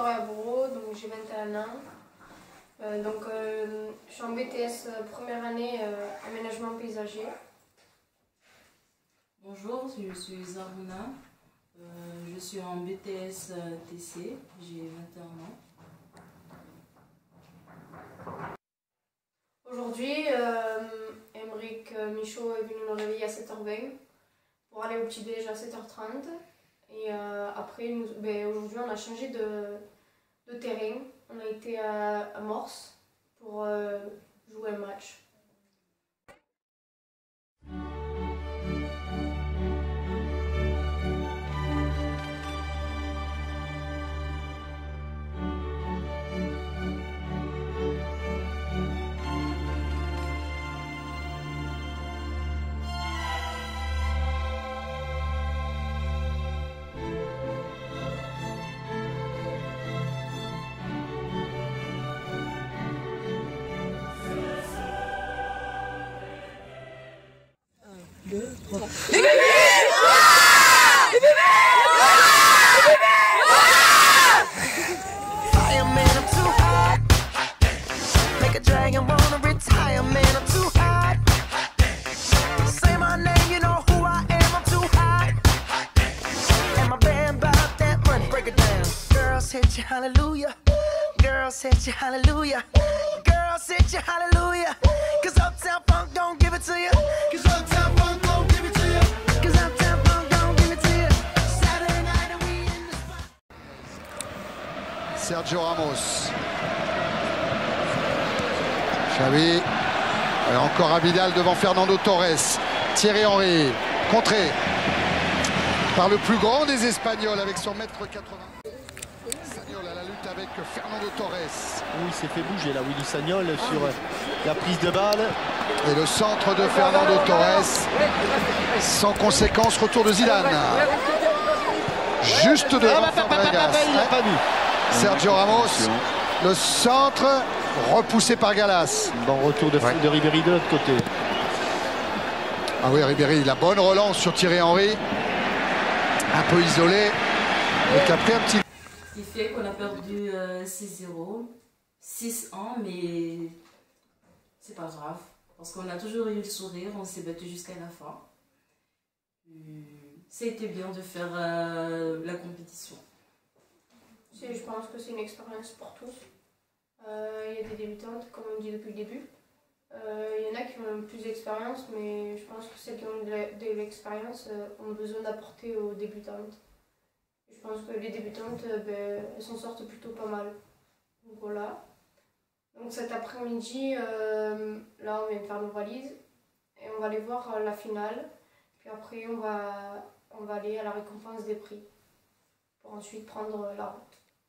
Victoria Bourreau, donc j'ai 21 ans. Je suis en BTS première année aménagement paysager. Bonjour, je suis Zaruna. Je suis en BTS TC, j'ai 21 ans. Aujourd'hui, Émeric Michaud est venu nous réveiller à 7h20 pour aller au petit-déj à 7h30. Et après, aujourd'hui, on a changé de terrain. On a été à Morse pour jouer un match. Hit you hallelujah, girls hit you hallelujah, girls hit you hallelujah, cause Uptown Funk don't give it to you, cause Uptown Funk don't give it to you, cause Uptown Funk don't give it to you, Saturday night and we in the spot. Sergio Ramos. Xavi. Et encore Abidal devant Fernando Torres. Thierry Henry, contré par le plus grand des Espagnols avec son mètre 80. Sagnol à la lutte avec Fernando Torres. Oui, il s'est fait bouger là, Willy Sagnol sur la prise de balle. Et le centre de Fernando Torres. Sans conséquence, retour de Zidane. Juste devant Fabregas. Il n'a pas vu. Sergio Ramos, le centre repoussé par Gallas. Bon retour de Ribéry de l'autre côté. Ah oui, Ribéry, la bonne relance sur Thierry Henry. Un peu isolé. Et qui a pris un petit... Ce qui fait qu'on a perdu 6-0, 6-1, mais c'est pas grave. Parce qu'on a toujours eu le sourire, on s'est battu jusqu'à la fin. Ça a été bien de faire la compétition. Je pense que c'est une expérience pour tous. Il y a des débutantes, comme on dit depuis le début. Il y en a qui ont plus d'expérience, mais je pense que celles qui ont de l'expérience ont besoin d'apporter aux débutantes. Je pense que les débutantes, elles s'en sortent plutôt pas mal. Donc voilà. Donc cet après-midi, là on vient de faire nos valises et on va aller voir la finale. Puis après on va aller à la récompense des prix pour ensuite prendre la route.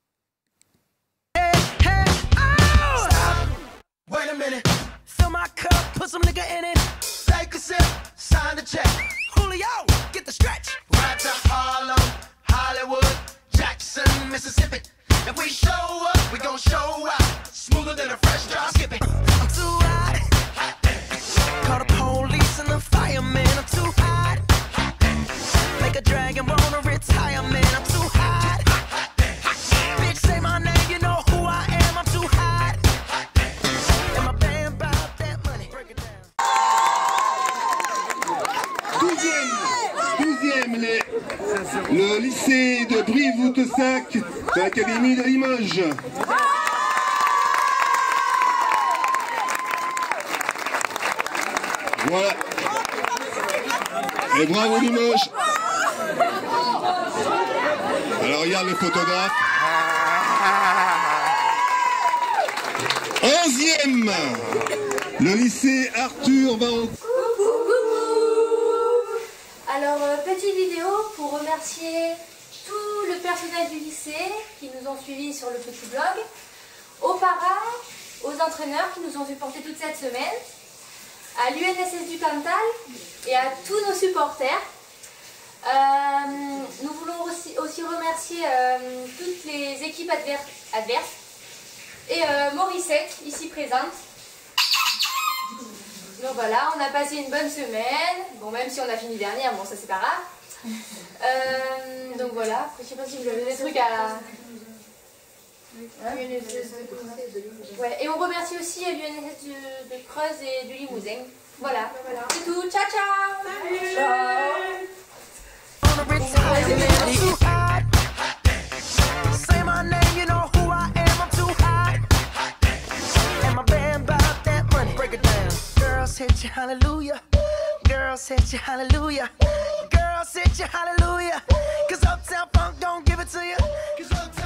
Wait a minute, fill my cup, put some nigga in it. Take a sip, sign the check. Julio, get the stretch. Right to Harlem, Hollywood, Jackson, Mississippi. If we show up, we gon' show out. Smoother than a fresh drop skipping. I'm too hot. Call the police and the fireman. I'm too hot. Make a dragon wanna retire, man. I'm too hot. Bitch, say my name, you know who I am. I'm too hot. And my band bought that money. Break it down. 12e, le lycée de Brive-Voutessac de l'Académie de Limoges. Voilà. Et bravo Limoges. Alors regarde le photographe. 11e, le lycée Arthur Varro. Alors, petite vidéo pour remercier tout le personnel du lycée qui nous ont suivis sur le petit blog, aux parents, aux entraîneurs qui nous ont supportés toute cette semaine, à l'UNSS du Cantal et à tous nos supporters. Nous voulons aussi remercier toutes les équipes adverses et Morissette, ici présente. Donc voilà, on a passé une bonne semaine, bon même si on a fini dernière, bon ça c'est pas grave. Donc voilà, après je sais pas si vous avez des trucs à... UNSS de Creuse. Ouais, et on remercie aussi l'UNSS de Creuse et du Limousin. Voilà, c'est tout. Ciao, ciao. Say my name, you know who I am, I'm too hot. And my band bought that money, break it down. Girls hit you, hallelujah. Girls hit you, hallelujah. Girls hit you, hallelujah. 'Cause Uptown Funk don't give it to you. 'Cause Uptown